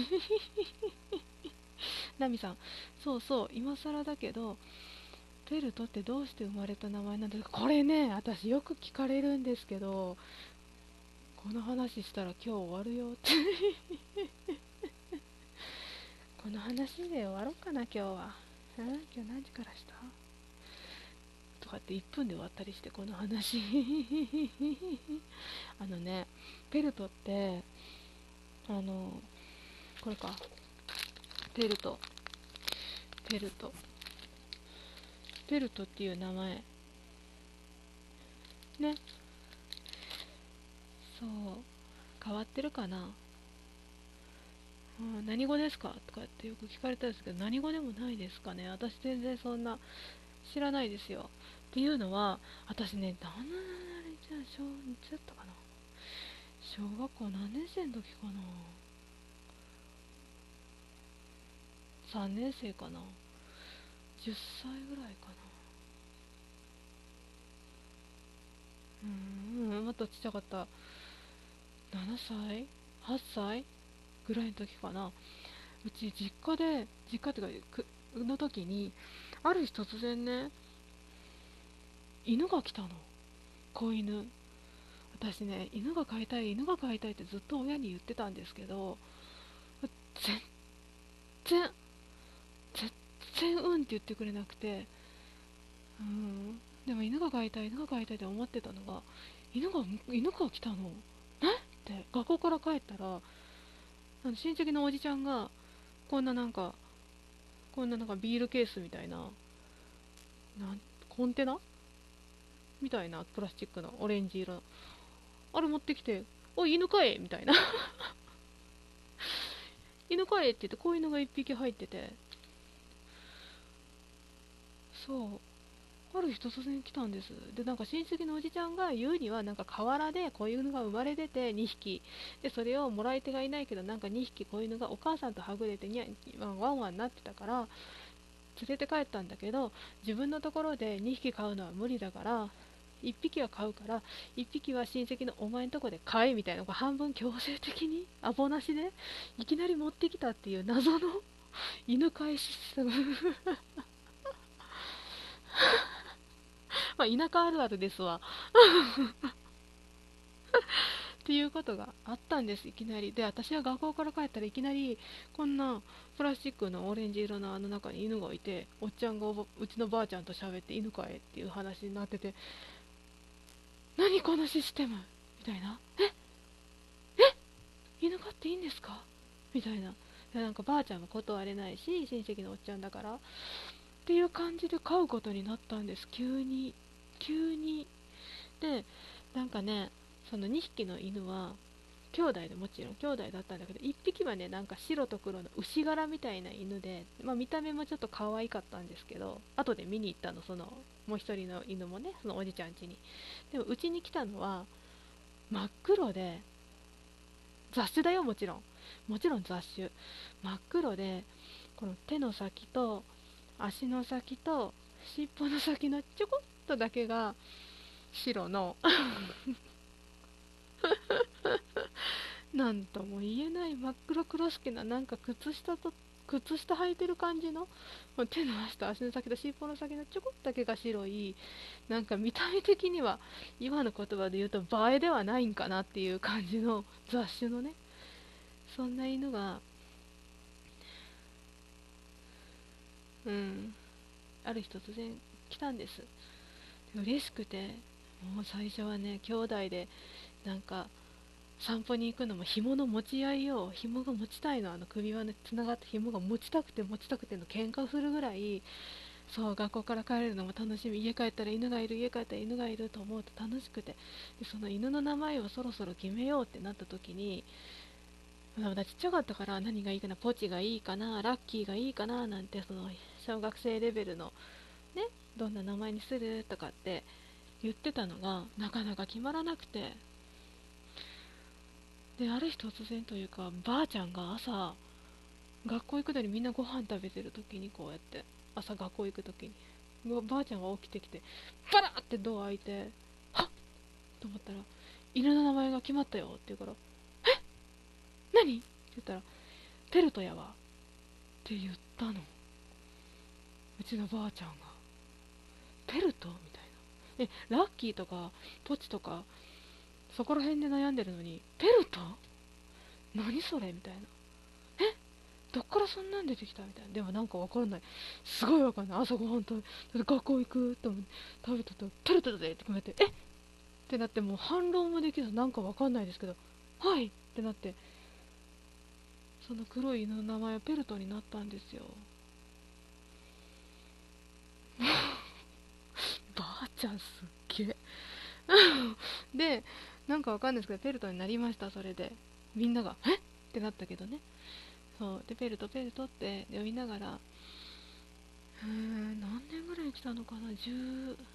ナミさん、そうそう、今更だけどフェルトってどうして生まれた名前なんですか。これね、私よく聞かれるんですけど、この話したら今日終わるよってこの話で終わろうかな今日は。今日何時からしたとかっていっぷんで終わったりして、この話あのね、ペルトってあのこれか、ペルトペルトペルトっていう名前ね、そう変わってるかな、うん、何語ですかとかってよく聞かれたんですけど、何語でもないですかね。私全然そんな知らないですよ。っていうのは、私ね、何年じゃ小いつやったかな、小学校何年生の時かな、さんねん生かな、じゅっさいぐらいかな、うーんもっとちっちゃかった、ななさいはっさいぐらいの時かな。うち実家で実家っていうかくの時に、ある日突然ね、犬が来たの、子犬。私ね、犬が飼いたい犬が飼いたいってずっと親に言ってたんですけど、全然全然うんって言ってくれなくて、うん、でも犬が飼いたい犬が飼いたいって思ってたのが、犬が犬が来たのえって学校から帰ったら、あの親戚のおじちゃんがこんななんかこんななんかビールケースみたいな、なんコンテナみたいなプラスチックのオレンジ色、あれ持ってきて、おい犬飼えみたいな犬飼えって言って子犬がいっぴき入ってて、そうある日突然来たんです。で、なんか親戚のおじちゃんが言うには、なんか河原で子犬が生まれててにひきで、それをもらい手がいないけど、なんかにひき子犬がお母さんとはぐれてにゃワンワンになってたから連れて帰ったんだけど、自分のところでにひき飼うのは無理だからいっぴきは飼うから、いっぴきは親戚のお前のとこで飼えみたいな、半分強制的にアポなしでいきなり持ってきたっていう謎の犬飼いシステムまあ田舎あるあるですわっていうことがあったんです、いきなり。で、私は学校から帰ったらいきなりこんなプラスチックのオレンジ色のあの中に犬がいて、おっちゃんがおうちのばあちゃんと喋って犬飼えっていう話になってて、何このシステムみたいな、え犬飼っていいんですかみたいな。でなんかばあちゃんも断れないし、親戚のおっちゃんだからっていう感じで飼うことになったんです。急に急に。でなんかね、そのにひきの犬は兄弟で、もちろん兄弟だったんだけど、いっぴきはね、なんか白と黒の牛柄みたいな犬で、まあ、見た目もちょっと可愛かったんですけど、後で見に行ったの、そのもう一人の犬もね、そのおじちゃん家に。でもうちに来たのは真っ黒で、雑種だよ、もちろんもちろん雑種、真っ黒で、この手の先と足の先と尻尾の先のちょこっとだけが白のなんとも言えない真っ黒黒しきな、なんか靴下と靴下履いてる感じの、手の足と足の先と尻尾の先のちょこっとだけが白い、なんか見た目的には今の言葉で言うと映えではないんかなっていう感じの雑種のね、そんな犬が、うん、ある日突然来たんです。嬉しくて、もう最初はね、兄弟でなんか散歩に行くのも紐の持ち合いを、紐が持ちたいの、あの首輪でつながって紐が持ちたくて持ちたくての喧嘩するぐらい、そう、学校から帰れるのも楽しみ、家帰ったら犬がいる、家帰ったら犬がいると思うと楽しくて、でその犬の名前をそろそろ決めようってなった時に、まだちっちゃかったから、何がいいかな、ポチがいいかな、ラッキーがいいかななんて、その小学生レベルのね、どんな名前にするとかって言ってたのがなかなか決まらなくて、である日突然というか、ばあちゃんが朝学校行くのにみんなご飯食べてる時に、こうやって朝学校行く時にばあちゃんが起きてきて、バラってドア開いて、はっと思ったら、犬の名前が決まったよって言うから、え、何って言ったら、ペルトやわって言ったの、うちのばあちゃんが。ペルトみたいな。え、ラッキーとかポチとかそこら辺で悩んでるのに、ペルト何それみたいな。え、どっからそんなん出てきたみたいな。でもなんかわからない。すごいわかんない。朝ごはんと学校行くと思って食べたと、ペルトだぜって決めて、えってなって、もう反論もできず、なんかわかんないですけど、はいってなって、その黒い犬の名前はペルトになったんですよ。ばあちゃんすっげえで、なんかわかんないですけど、ペルトになりました。それでみんながえってなったけどね。そうで、ペルトペルトって呼びながら、うーん、何年ぐらい来たのかな、じゅう、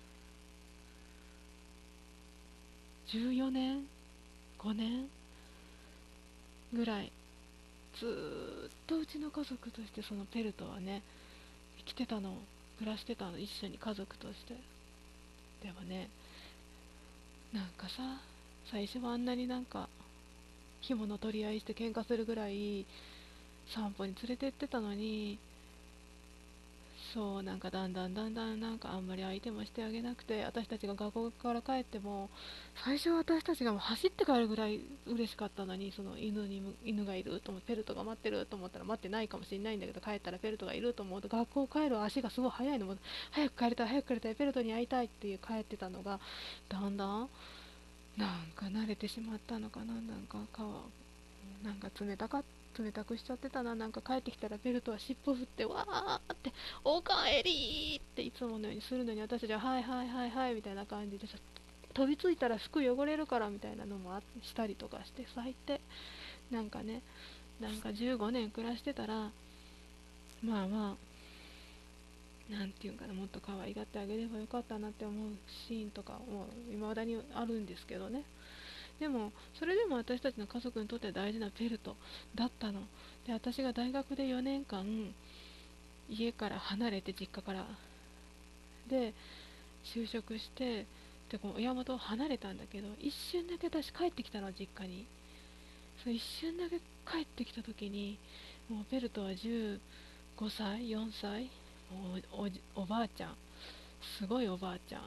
じゅうよねん、ごねんぐらい、ずーっとうちの家族としてそのペルトはね、生きてたの、暮らしてたの、一緒に家族として。でもね、なんかさ、最初はあんなになんか紐の取り合いして喧嘩するぐらい散歩に連れてってたのに、そう、なんかだんだんだんだん、なんかあんまり相手もしてあげなくて、私たちが学校から帰っても、最初は私たちがもう走って帰るぐらい嬉しかったのに、その犬にむ犬がいると思って、ペルトが待ってると思ったら、待ってないかもしれないんだけど、帰ったらペルトがいると思うと、学校帰る足がすごい速いのも、早く帰りたい早く帰りたい、ペルトに会いたいっていう帰ってたのが、だんだんなんか慣れてしまったのかな、なんか顔なんか冷たか冷たくしちゃってたな。なんか帰ってきたらベルトは尻尾振ってわーっておかえりーっていつものようにするのに、私たちははいはいはいはいみたいな感じでさ、飛びついたら服汚れるからみたいなのもあしたりとかして、最低なんかね、なんかじゅうごねん暮らしてたら、まあまあなんていうんかな、もっと可愛がってあげればよかったなって思うシーンとかもいまだにあるんですけどね。でもそれでも私たちの家族にとって大事なペルトだったので、私が大学でよねんかん家から離れて、実家からで就職して、でこの親元を離れたんだけど、一瞬だけ私帰ってきたの、実家に。そう一瞬だけ帰ってきた時に、もうペルトはじゅうごさいよんさい、もう お, お, おばあちゃん、すごいおばあちゃん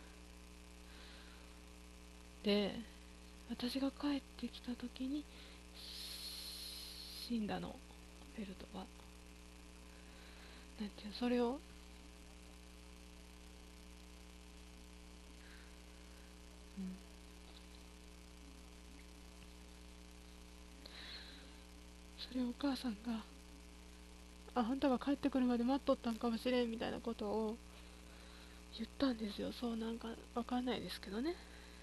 で、私が帰ってきた時に死んだの、ベルトが。なんていうそれを、 それをお母さんが、ああんたが帰ってくるまで待っとったんかもしれんみたいなことを言ったんですよ。そうなんかわかんないですけどね。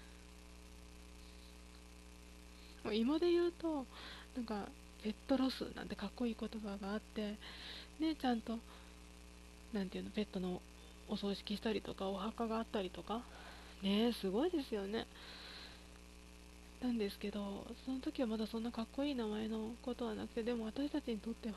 もう今で言うとなんかペットロスなんてかっこいい言葉があって、ね、ちゃんとなんていうの、ペットのお葬式したりとかお墓があったりとかね、すごいですよね。なんですけど、その時はまだそんなかっこいい名前のことはなくて、でも私たちにとっては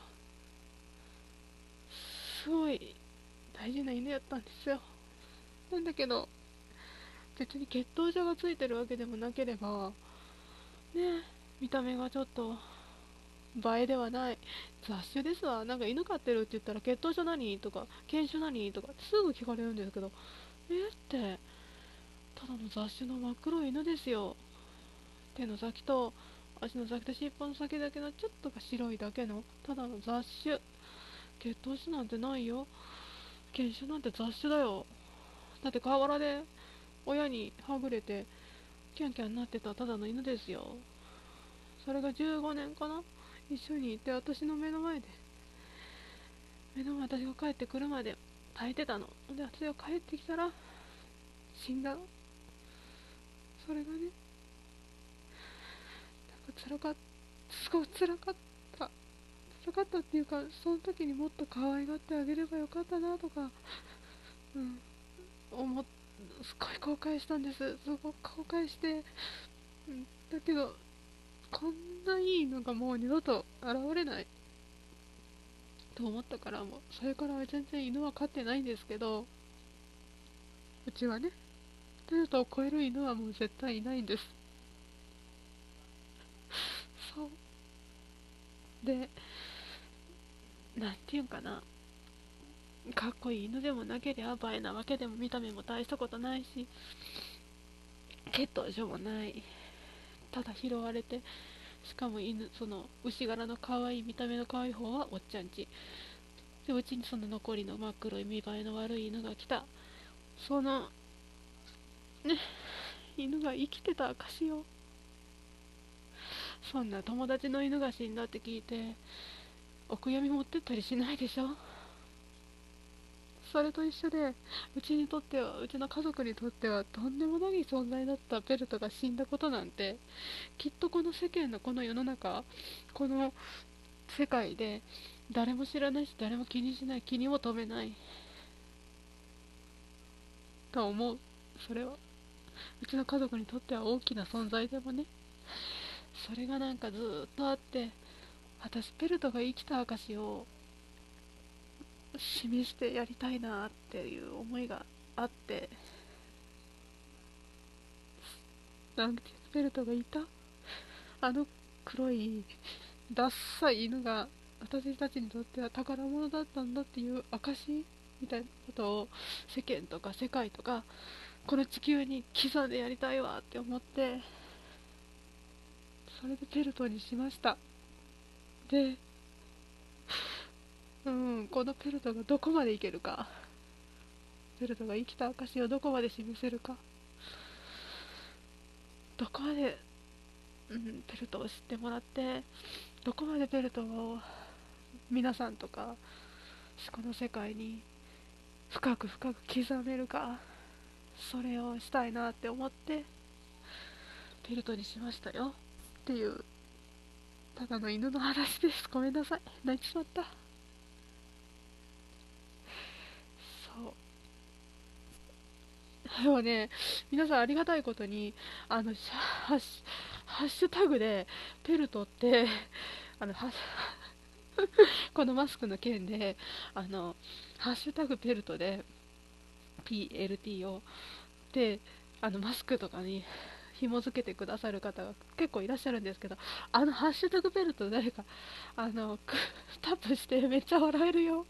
すごい大事な犬やったんですよ。なんだけど別に血統書がついてるわけでもなければね、見た目がちょっと映えではない雑種ですわ。なんか犬飼ってるって言ったら血統書何とか犬種何とかすぐ聞かれるんですけど、えってただの雑種の真っ黒い犬ですよ。手の先と足の先と尻尾の先だけのちょっとが白いだけのただの雑種。血統種なんてないよ。犬種なんて雑種だよ。だって河原で親にはぐれてキャンキャンなってたただの犬ですよ。それがじゅうごねんかな、一緒にいて私の目の前で、目の前、私が帰ってくるまで耐えてたので、私が帰ってきたら死んだの。それがね、なんか辛かったすごく辛かった辛かったっていうか、その時にもっと可愛がってあげればよかったなとか、うん思っすごい後悔したんです。すごく後悔して、うん、だけどこんないいのがもう二度と現れないと思ったから、もうそれからは全然犬は飼ってないんですけど、うちはね、トヨタを超える犬はもう絶対いないんです。そうで、なんていうんかな、かっこいい犬でもなければ映えなわけでも見た目も大したことないし血統書もない、ただ拾われて、しかも犬、その牛柄の可愛い見た目の可愛い方はおっちゃんちで、うちにその残りの真っ黒い見栄えの悪い犬が来た。そのね、犬が生きてた証よ。そんな友達の犬が死んだって聞いてお悔やみ持ってったりしないでしょ。それと一緒で、うちにとっては、うちの家族にとってはとんでもない存在だったペルトが死んだことなんて、きっとこの世間のこの世の中、この世界で誰も知らないし誰も気にしない、気にも留めないと思う。それはうちの家族にとっては大きな存在でもね、それがなんかずーっとあって、私ペルトが生きた証を示してやりたいなっていう思いがあって、なんてペルトがいた、あの黒いダッサい犬が私たちにとっては宝物だったんだっていう証みたいなことを世間とか世界とかこの地球に刻んでやりたいわって思って、それでペルトにしました。で、うん、このペルトがどこまでいけるか、ペルトが生きた証をどこまで示せるか、どこまで、うん、ペルトを知ってもらって、どこまでペルトを皆さんとかこの世界に深く深く刻めるか、それをしたいなって思ってペルトにしましたよっていう、ただの犬の話です。ごめんなさい、泣いてしまった。そうでもね、皆さんありがたいことに、あのハッシュハッシュタグでペルトってあのはこのマスクの件で、あのハッシュタグペルトで ピーエルティー をで、あのマスクとかに紐付けてくださる方が結構いらっしゃるんですけど、あのハッシュタグペルト誰かあのタップしてめっちゃ笑えるよ。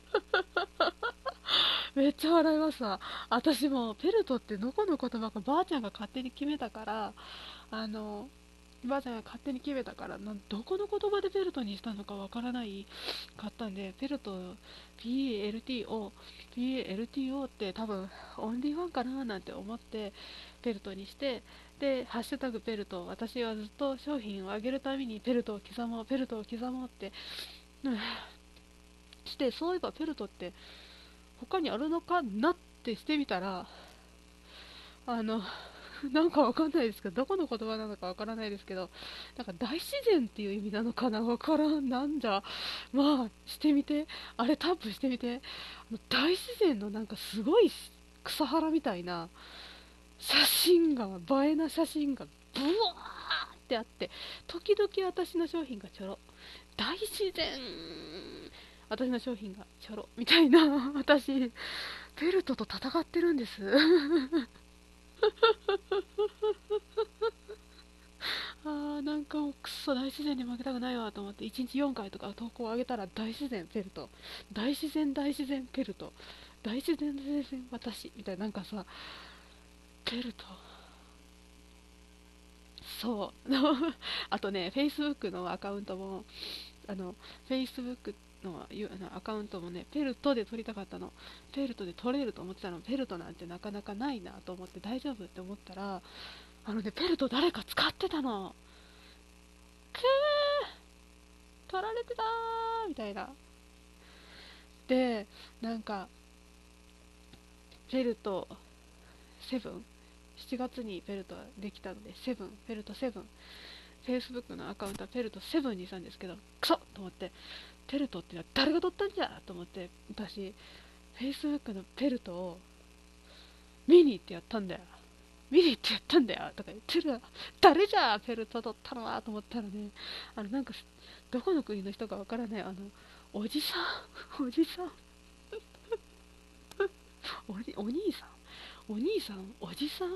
めっちゃ笑いますわ。私もペルトってどこの言葉かばあちゃんが勝手に決めたから、あのばあちゃんが勝手に決めたから、なんどこの言葉でペルトにしたのかわからないかったんで、ペルト ピーエルティーオー ピーエルティーオー って多分オンリーワンかななんて思ってペルトにして、でハッシュタグペルト、私はずっと商品を上げるたびにペルトを刻もうペルトを刻もうって、うん、して、そういえばペルトって他にあるのかなってしてみたら、あのなんかわかんないですけど、どこの言葉なのかわからないですけど、なんか大自然っていう意味なのかな、わからん、なんじゃ、まあ、してみて、あれタップしてみて、あの大自然のなんかすごい草原みたいな写真が、映えな写真がブワーってあって、時々私の商品がちょろ、大自然、私の商品がちょろ、みたいな、私、ペルトと戦ってるんです。あーなんかもうくっそ大自然に負けたくないわと思っていちにちよんかいとか投稿を上げたら、大自然ペルト、大自然大自然ペルト、大自然大自然私みたいな、なんかさ、ペルト、そうあとね、Facebook のアカウントも、あの Facebook のゆあのアカウントもね、ペルトで撮りたかったの。ペルトで撮れると思ってたの。ペルトなんてなかなかないなと思って、大丈夫って思ったら、あのね、ペルト誰か使ってたの。くー、取られてたーみたいな。で、なんか、ペルトセブン、しちがつにペルトできたので、セブン、ペルトセブン、Facebook のアカウントはペルトセブンにしたんですけど、クソッと思って、ペルトってのは誰が取ったんじゃと思って、私、Facebook のペルトを見に行ってやったんだよ。見に行ってやったんだよとか言ってる。誰じゃペルト取ったのはと思ったらね、あのなんかどこの国の人かわからない、あのおじさん、おじさん、おにお兄さん、お兄さん、おじさん、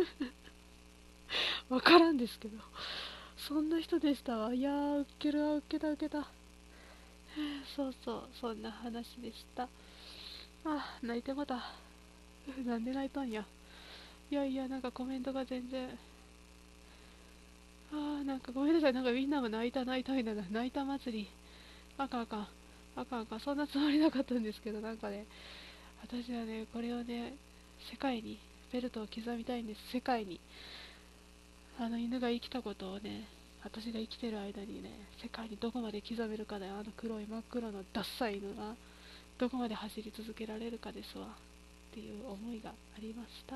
わからんですけど、そんな人でしたわ。いやー、ウッケるわ、ウッケたウケた。そうそう、そんな話でした。あ、泣いてもた。なんで泣いたんや。いやいや、なんかコメントが全然、あー、なんかごめんなさい、なんかみんなも泣いた泣いたみたいな、泣いた祭り。あかんあかん、あかんあかん、そんなつもりなかったんですけど、なんかね、私はね、これをね、世界に、ベルトを刻みたいんです、世界に。あの犬が生きたことをね、私が生きてる間にね、世界にどこまで刻めるかだよ、あの黒い真っ黒のダッサい犬が、どこまで走り続けられるかですわ、っていう思いがありました。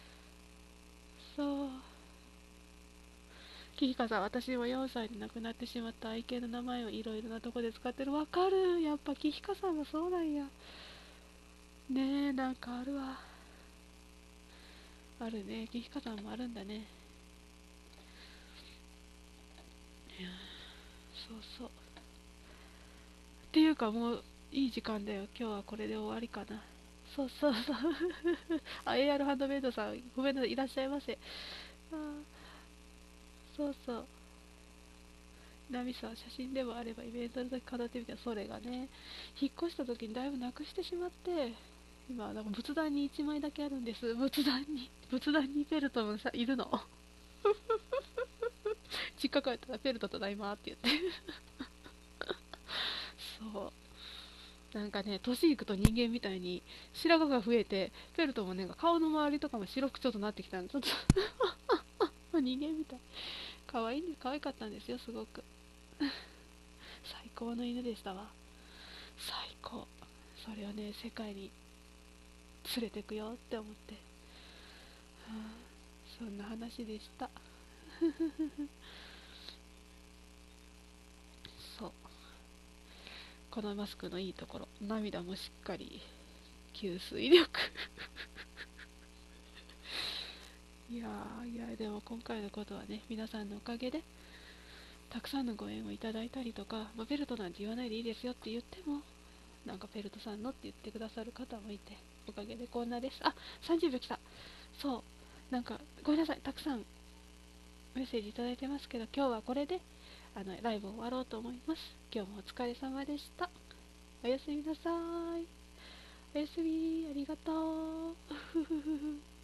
そう。キヒカさん、私もよんさいで亡くなってしまった愛犬の名前をいろいろなとこで使ってる。わかる。やっぱキヒカさんもそうなんや。ねえ、なんかあるわ。あるね。キヒカさんもあるんだね。いや、そうそう。っていうかもういい時間だよ。今日はこれで終わりかな。そうそうそう。あ、エーアール ハンドメイドさん、ごめんなさい。いらっしゃいませ。あ、そうそう。ナミさん、写真でもあればイベントの時飾ってみた。それがね、引っ越した時にだいぶなくしてしまって、今、なんか仏壇にいちまいだけあるんです。仏壇に、仏壇にペルトもさ、いるの。実家帰ったらペルトただいまって言って。そう。なんかね、年いくと人間みたいに白髪が増えて、ペルトもね、顔の周りとかも白くちょっとなってきたんで、ちょっと人間みたい。可愛いんです。可愛かったんですよ、すごく。最高の犬でしたわ。最高。それをね、世界に連れてくよって思って、はあ、そんな話でした。そう、このマスクのいいところ、涙もしっかり吸水力。いやー、いやでも今回のことはね、皆さんのおかげでたくさんのご縁をいただいたりとか、まあ、ベルトなんて言わないでいいですよって言っても、なんかペルトさんのって言ってくださる方もいて、おかげでこんなです。あ、さんじゅうびょうきた。そう、なんかごめんなさい、たくさんメッセージいただいてますけど、今日はこれであのライブを終わろうと思います。今日もお疲れ様でした。おやすみなさい。おやすみ、ありがとう。